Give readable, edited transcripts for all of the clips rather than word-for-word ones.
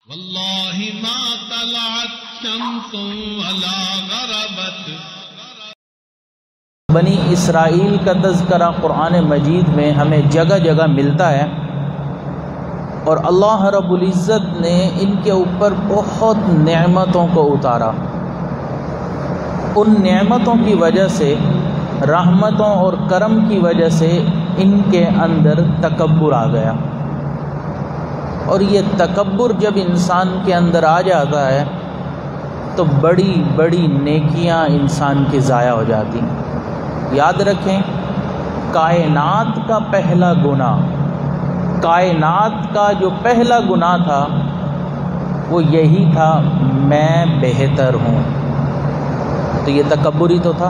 واللہ ما طلعت شمس ولا غربت۔ بنی اسرائیل کا تذکرہ قرآن مجید میں ہمیں جگہ جگہ ملتا ہے، اور اللہ رب العزت نے ان کے اوپر بہت نعمتوں کو اتارا۔ ان نعمتوں کی وجہ سے، رحمتوں اور کرم کی وجہ سے ان کے اندر تکبر آ گیا، اور یہ تکبر جب انسان کے اندر آ جاتا ہے تو بڑی بڑی نیکیاں انسان کی ضائع ہو جاتی ہیں۔ یاد رکھیں، کائنات کا پہلا گناہ، کائنات کا جو پہلا گناہ تھا وہ یہی تھا، میں بہتر ہوں۔ تو یہ تکبر ہی تو تھا،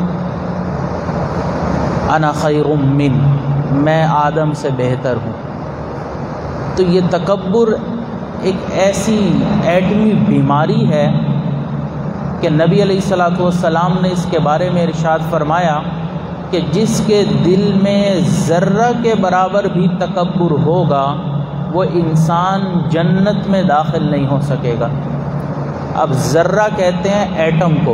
انا خیر من، میں آدم سے بہتر ہوں۔ تو یہ تکبر ایک ایسی ایٹمی بیماری ہے کہ نبی علیہ الصلوۃ والسلام نے اس کے بارے میں ارشاد فرمایا کہ جس کے دل میں ذرہ کے برابر بھی تکبر ہوگا وہ انسان جنت میں داخل نہیں ہو سکے گا۔ اب ذرہ کہتے ہیں ایٹم کو۔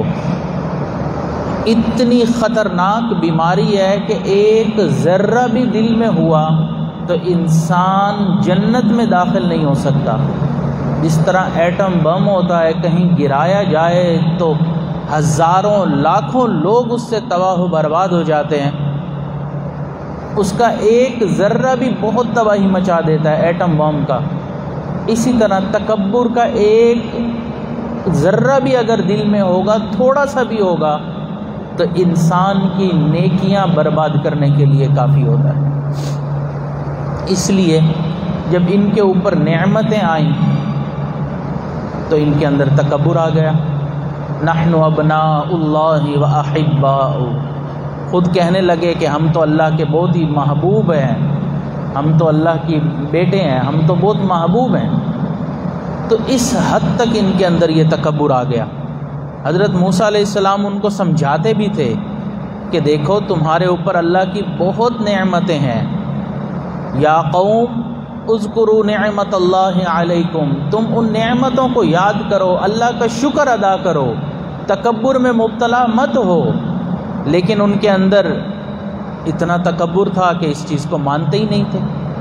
اتنی خطرناک بیماری ہے کہ ایک ذرہ بھی دل میں ہوا تو انسان جنت میں داخل نہیں ہو سکتا۔ جس طرح ایٹم بم ہوتا ہے، کہیں گرایا جائے تو ہزاروں لاکھوں لوگ اس سے تباہ و برباد ہو جاتے ہیں، اس کا ایک ذرہ بھی بہت تباہی مچا دیتا ہے ایٹم بم کا۔ اسی طرح تکبر کا ایک ذرہ بھی اگر دل میں ہوگا، تھوڑا سا بھی ہوگا، تو انسان کی نیکیاں برباد کرنے کے لیے کافی ہوتا ہے۔ اس لیے جب ان کے اوپر نعمتیں آئیں تو ان کے اندر تکبر آ گیا۔ نحن ابناء اللہ و احباؤ، خود کہنے لگے کہ ہم تو اللہ کے بہت ہی محبوب ہیں، ہم تو اللہ کی بیٹے ہیں، ہم تو بہت محبوب ہیں۔ تو اس حد تک ان کے اندر یہ تکبر آ گیا۔ حضرت موسیٰ علیہ السلام ان کو سمجھاتے بھی تھے کہ دیکھو تمہارے اوپر اللہ کی بہت نعمتیں ہیں، یا قوم اذکروا نعمت اللہ علیکم، تم ان نعمتوں کو یاد کرو، اللہ کا شکر ادا کرو، تکبر میں مبتلا مت ہو۔ لیکن ان کے اندر اتنا تکبر تھا کہ اس چیز کو مانتے ہی نہیں تھے۔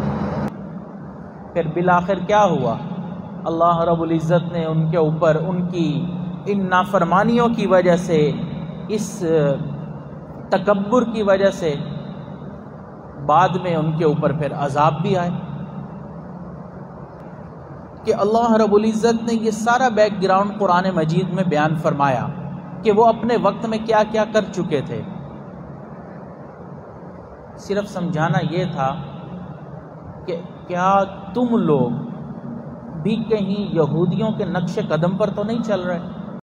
پھر بالآخر کیا ہوا؟ اللہ رب العزت نے ان کے اوپر ان کی ان نافرمانیوں کی وجہ سے، اس تکبر کی وجہ سے بعد میں ان کے اوپر پھر عذاب بھی آئے، کہ اللہ رب العزت نے یہ سارا بیک گراؤنڈ قرآن مجید میں بیان فرمایا کہ وہ اپنے وقت میں کیا کیا کر چکے تھے۔ صرف سمجھانا یہ تھا کہ کیا تم لوگ بھی کہیں یہودیوں کے نقش قدم پر تو نہیں چل رہے؟